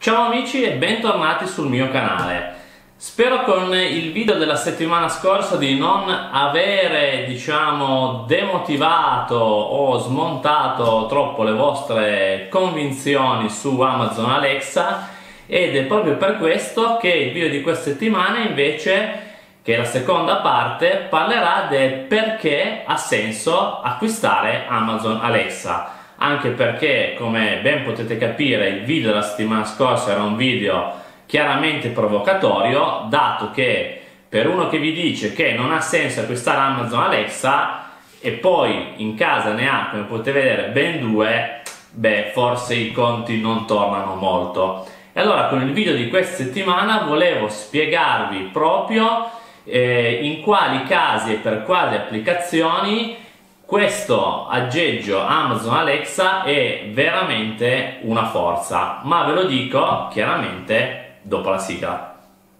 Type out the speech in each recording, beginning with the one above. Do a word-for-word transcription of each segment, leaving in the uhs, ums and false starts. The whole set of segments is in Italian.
Ciao amici e bentornati sul mio canale. Spero con il video della settimana scorsa di non avere, diciamo, demotivato o smontato troppo le vostre convinzioni su Amazon Alexa, ed è proprio per questo che il video di questa settimana invece, che è la seconda parte, parlerà del perché ha senso acquistare Amazon Alexa. Anche perché, come ben potete capire, il video della settimana scorsa era un video chiaramente provocatorio, dato che per uno che vi dice che non ha senso acquistare Amazon Alexa e poi in casa ne ha, come potete vedere, ben due, beh, forse i conti non tornano molto. E allora con il video di questa settimana volevo spiegarvi proprio eh, in quali casi e per quali applicazioni questo aggeggio Amazon Alexa è veramente una forza, ma ve lo dico chiaramente dopo la sigla.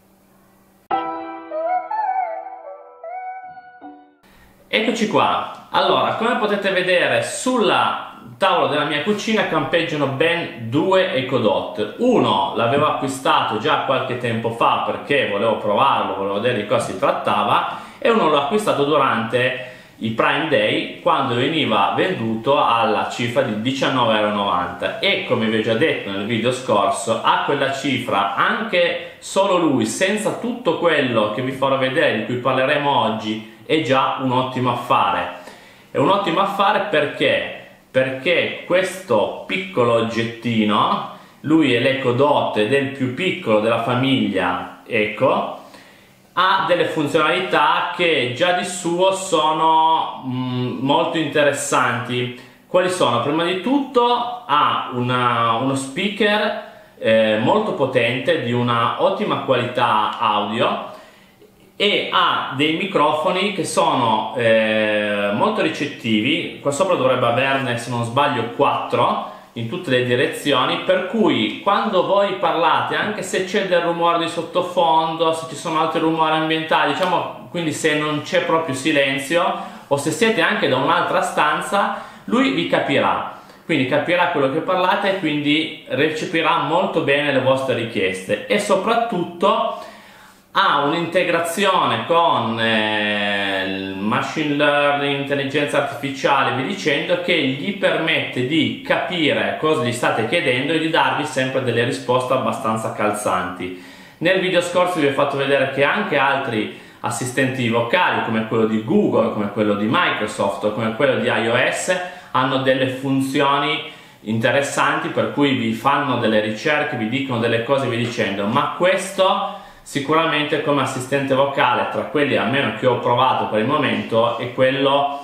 Eccoci qua. Allora, come potete vedere sulla tavola della mia cucina campeggiano ben due Echo Dot. Uno l'avevo acquistato già qualche tempo fa perché volevo provarlo, volevo vedere di cosa si trattava, e uno l'ho acquistato durante i Prime Day, quando veniva venduto alla cifra di diciannove e novanta euro, e come vi ho già detto nel video scorso, a quella cifra anche solo lui, senza tutto quello che vi farò vedere, di cui parleremo oggi, è già un ottimo affare. È un ottimo affare perché? Perché questo piccolo oggettino, lui è l'Echo Dot ed è il più piccolo della famiglia Echo, ha delle funzionalità che già di suo sono mh, molto interessanti. Quali sono? Prima di tutto ha una, uno speaker eh, molto potente, di una ottima qualità audio, e ha dei microfoni che sono eh, molto ricettivi. Qua sopra dovrebbe averne, se non sbaglio, quattro in tutte le direzioni, per cui quando voi parlate, anche se c'è del rumore di sottofondo, se ci sono altri rumori ambientali, diciamo, quindi se non c'è proprio silenzio, o se siete anche da un'altra stanza, lui vi capirà, quindi capirà quello che parlate e quindi recepirà molto bene le vostre richieste. E soprattutto ha un'integrazione con eh, il machine learning, intelligenza artificiale, vi dicendo, che gli permette di capire cosa gli state chiedendo e di darvi sempre delle risposte abbastanza calzanti. Nel video scorso vi ho fatto vedere che anche altri assistenti vocali, come quello di Google, come quello di Microsoft o come quello di iOS, hanno delle funzioni interessanti, per cui vi fanno delle ricerche, vi dicono delle cose, vi dicendo, ma questo sicuramente come assistente vocale, tra quelli almeno che ho provato per il momento, è quello,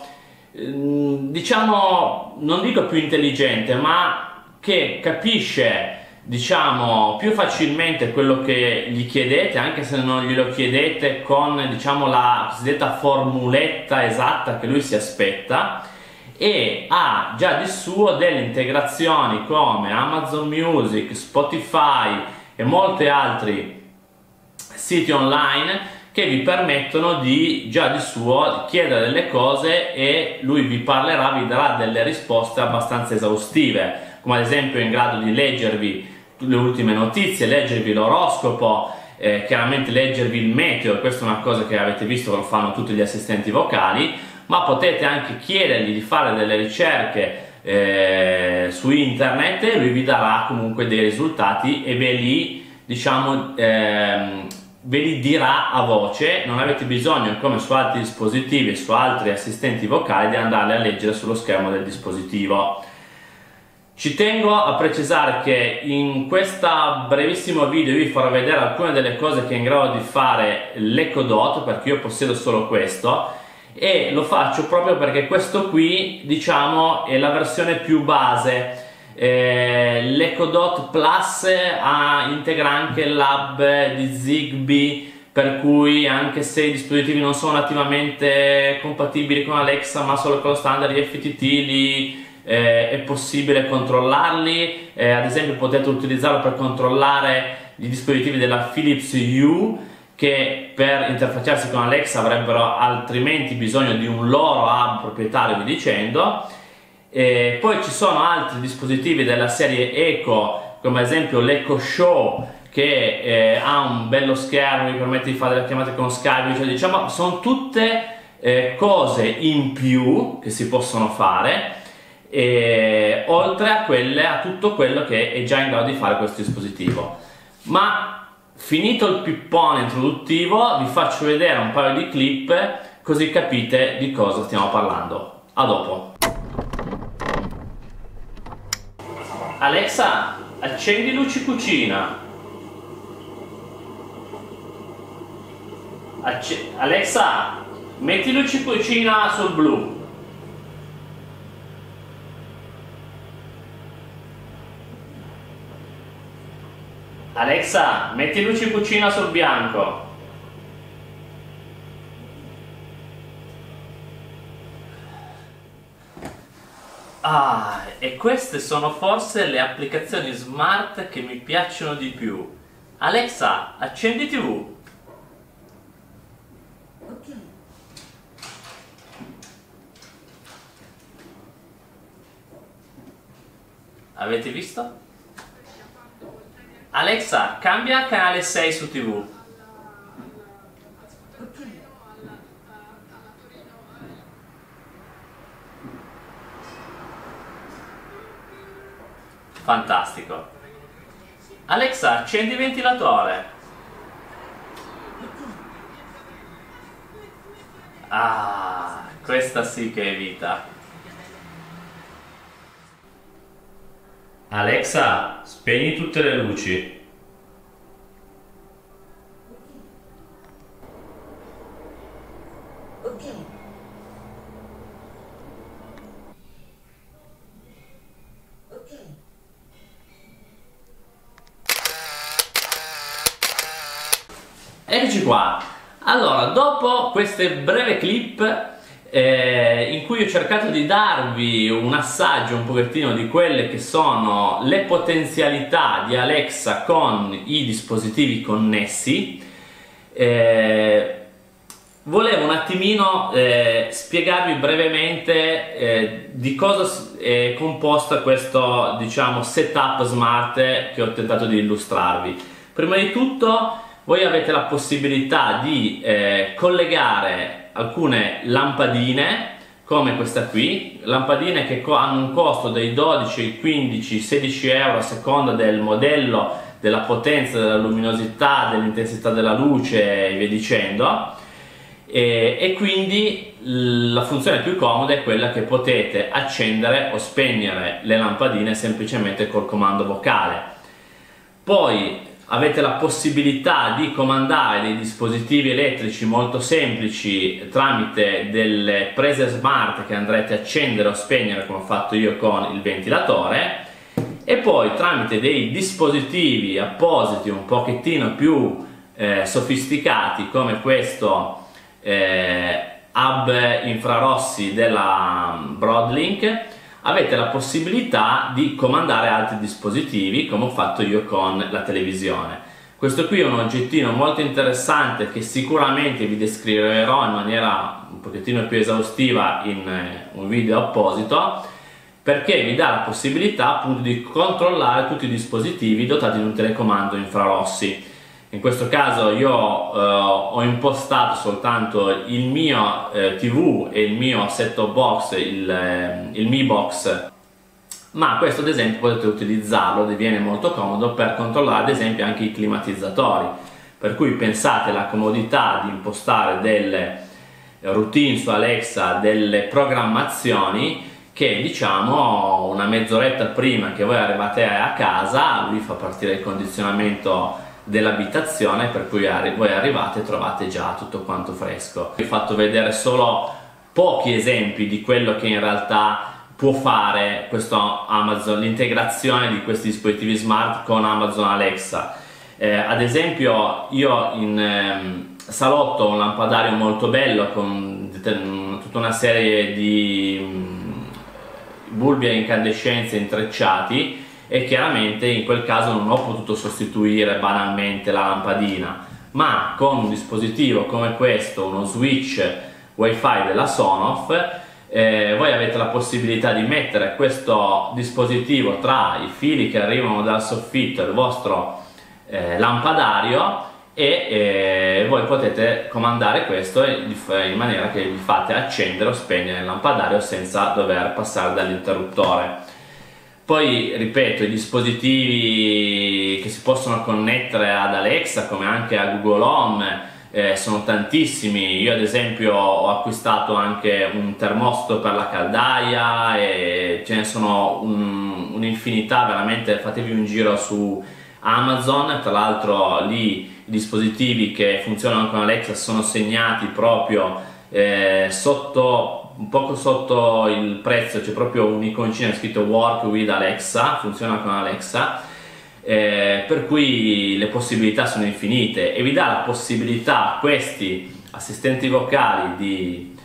diciamo, non dico più intelligente, ma che capisce, diciamo, più facilmente quello che gli chiedete, anche se non glielo chiedete con, diciamo, la cosiddetta formuletta esatta che lui si aspetta, e ha già di suo delle integrazioni come Amazon Music, Spotify e molti altri siti online che vi permettono di già di suo chiedere delle cose e lui vi parlerà, vi darà delle risposte abbastanza esaustive, come ad esempio è in grado di leggervi le ultime notizie, leggervi l'oroscopo, eh, chiaramente leggervi il meteo. Questa è una cosa che avete visto che lo fanno tutti gli assistenti vocali, ma potete anche chiedergli di fare delle ricerche eh, su internet e lui vi darà comunque dei risultati e ve li, diciamo, ehm, ve li dirà a voce. Non avete bisogno, come su altri dispositivi e su altri assistenti vocali, di andarli a leggere sullo schermo del dispositivo. Ci tengo a precisare che in questo brevissimo video vi farò vedere alcune delle cose che è in grado di fare l'Echo Dot, perché io possiedo solo questo, e lo faccio proprio perché questo qui, diciamo, è la versione più base. Eh, l'Echo Dot Plus ha, integra anche l'hub di Zigbee, per cui anche se i dispositivi non sono attivamente compatibili con Alexa ma solo con lo standard di F T T, li, eh, è possibile controllarli. Eh, ad esempio potete utilizzarlo per controllare i dispositivi della Philips Hue, che per interfacciarsi con Alexa avrebbero altrimenti bisogno di un loro hub proprietario, vi dicendo. E poi ci sono altri dispositivi della serie Echo come ad esempio l'Echo Show, che eh, ha un bello schermo, mi permette di fare delle chiamate con Skype, cioè, diciamo sono tutte eh, cose in più che si possono fare, eh, oltre a quelle, a tutto quello che è già in grado di fare questo dispositivo. Ma finito il pippone introduttivo, vi faccio vedere un paio di clip così capite di cosa stiamo parlando. A dopo. Alexa, accendi luci cucina. Acc- Alexa, metti luci cucina sul blu. Alexa, metti luci cucina sul bianco. Ah, e queste sono forse le applicazioni smart che mi piacciono di più. Alexa, accendi tivù. Ok. Avete visto? Alexa, cambia canale sei su tivù. Ok. Fantastico. Alexa, accendi il ventilatore. Ah, questa sì che è vita. Alexa, spegni tutte le luci. Ok. Ok. Eccoci qua. Allora, dopo queste breve clip eh, in cui ho cercato di darvi un assaggio un pochettino di quelle che sono le potenzialità di Alexa con i dispositivi connessi, eh, volevo un attimino eh, spiegarvi brevemente eh, di cosa è composta questo, diciamo, setup smart che ho tentato di illustrarvi. Prima di tutto, voi avete la possibilità di eh, collegare alcune lampadine come questa qui, lampadine che hanno un costo dai dodici, quindici, sedici euro a seconda del modello, della potenza, della luminosità, dell'intensità della luce e via dicendo. E, e quindi la funzione più comoda è quella che potete accendere o spegnere le lampadine semplicemente col comando vocale. Poi avete la possibilità di comandare dei dispositivi elettrici molto semplici tramite delle prese smart che andrete a accendere o spegnere, come ho fatto io con il ventilatore, e poi tramite dei dispositivi appositi un pochettino più eh, sofisticati come questo eh, hub infrarossi della Broadlink, avete la possibilità di comandare altri dispositivi come ho fatto io con la televisione. Questo qui è un oggettino molto interessante che sicuramente vi descriverò in maniera un pochettino più esaustiva in un video apposito, perché vi dà la possibilità appunto di controllare tutti i dispositivi dotati di un telecomando infrarossi. In questo caso io eh, ho impostato soltanto il mio eh, tivù e il mio set-top box, il, eh, il Mi Box, ma questo ad esempio potete utilizzarlo, diviene molto comodo per controllare ad esempio anche i climatizzatori, per cui pensate alla comodità di impostare delle routine su Alexa, delle programmazioni che diciamo una mezz'oretta prima che voi arrivate a casa lui fa partire il condizionamento dell'abitazione, per cui voi arrivate e trovate già tutto quanto fresco. Vi ho fatto vedere solo pochi esempi di quello che in realtà può fare questo Amazon, l'integrazione di questi dispositivi smart con Amazon Alexa. Eh, ad esempio io in ehm, salotto ho un lampadario molto bello con tutta una serie di mh, bulbi a incandescenza intrecciati, e chiaramente in quel caso non ho potuto sostituire banalmente la lampadina, ma con un dispositivo come questo, uno switch wifi della Sonoff, eh, voi avete la possibilità di mettere questo dispositivo tra i fili che arrivano dal soffitto e il vostro eh, lampadario, e eh, voi potete comandare questo in maniera che vi fate accendere o spegnere il lampadario senza dover passare dall'interruttore. Poi ripeto, i dispositivi che si possono connettere ad Alexa come anche a Google Home eh, sono tantissimi. Io ad esempio ho acquistato anche un termostato per la caldaia e ce ne sono un'infinità, veramente fatevi un giro su Amazon. Tra l'altro lì i dispositivi che funzionano con Alexa sono segnati proprio eh, sotto, un poco sotto il prezzo, c'è proprio un'iconcina scritto Work with Alexa, funziona con Alexa, eh, per cui le possibilità sono infinite, e vi dà la possibilità, questi assistenti vocali di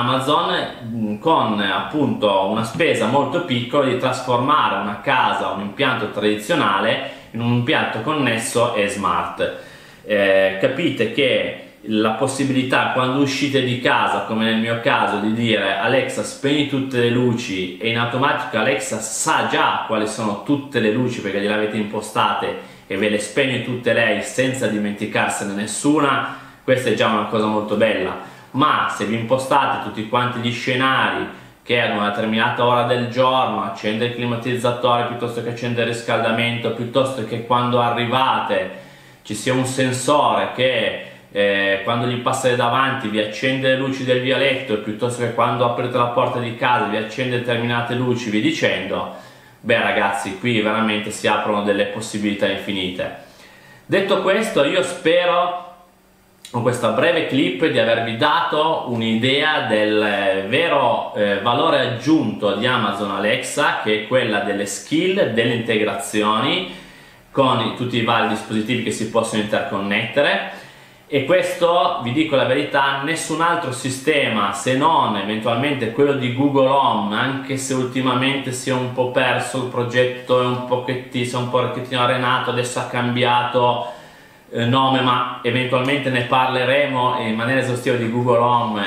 Amazon, con appunto una spesa molto piccola, di trasformare una casa, un impianto tradizionale, in un impianto connesso e smart. Eh, capite che la possibilità, quando uscite di casa, come nel mio caso, di dire Alexa spegni tutte le luci, e in automatico Alexa sa già quali sono tutte le luci perché gliele avete impostate e ve le spegne tutte lei senza dimenticarsene nessuna, questa è già una cosa molto bella. Ma se vi impostate tutti quanti gli scenari che ad una determinata ora del giorno accende il climatizzatore piuttosto che accende il riscaldamento, piuttosto che quando arrivate ci sia un sensore che eh, quando gli passate davanti vi accende le luci del vialetto, piuttosto che quando aprite la porta di casa vi accende determinate luci, vi dicendo, beh ragazzi, qui veramente si aprono delle possibilità infinite. Detto questo, io spero con questa breve clip di avervi dato un'idea del vero eh, valore aggiunto di Amazon Alexa, che è quella delle skill, delle integrazioni con tutti i vari dispositivi che si possono interconnettere. E questo, vi dico la verità, nessun altro sistema, se non eventualmente quello di Google Home, anche se ultimamente si è un po' perso il progetto, è un pochettino, si è un pochettino arenato, adesso ha cambiato eh, nome, ma eventualmente ne parleremo in maniera esaustiva di Google Home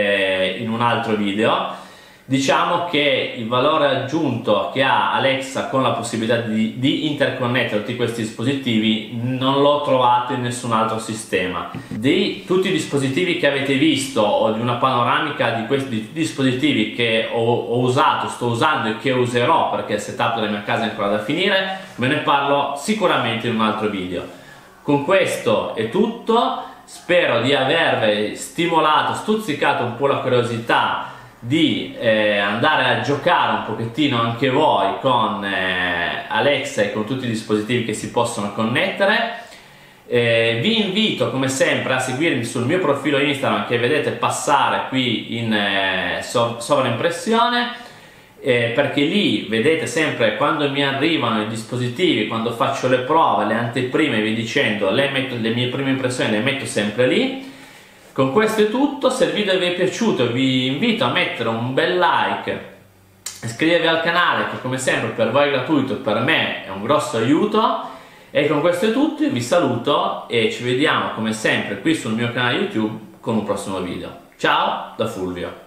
eh, in un altro video. Diciamo che il valore aggiunto che ha Alexa con la possibilità di, di interconnettere tutti questi dispositivi non l'ho trovato in nessun altro sistema. Di tutti i dispositivi che avete visto, o di una panoramica di questi dispositivi che ho, ho usato, sto usando e che userò, perché il setup della mia casa è ancora da finire, ve ne parlo sicuramente in un altro video. Con questo è tutto, spero di avervi stimolato, stuzzicato un po' la curiosità di eh, andare a giocare un pochettino anche voi con eh, Alexa e con tutti i dispositivi che si possono connettere. Eh, vi invito come sempre a seguirmi sul mio profilo Instagram, che vedete passare qui in eh, sov sovraimpressione, eh, perché lì vedete sempre quando mi arrivano i dispositivi, quando faccio le prove, le anteprime, vi dicendo le, metto, le mie prime impressioni le metto sempre lì. Con questo è tutto. Se il video vi è piaciuto vi invito a mettere un bel like, iscrivervi al canale, che come sempre per voi è gratuito, per me è un grosso aiuto. E con questo è tutto, io vi saluto e ci vediamo come sempre qui sul mio canale YouTube con un prossimo video. Ciao da Fulvio.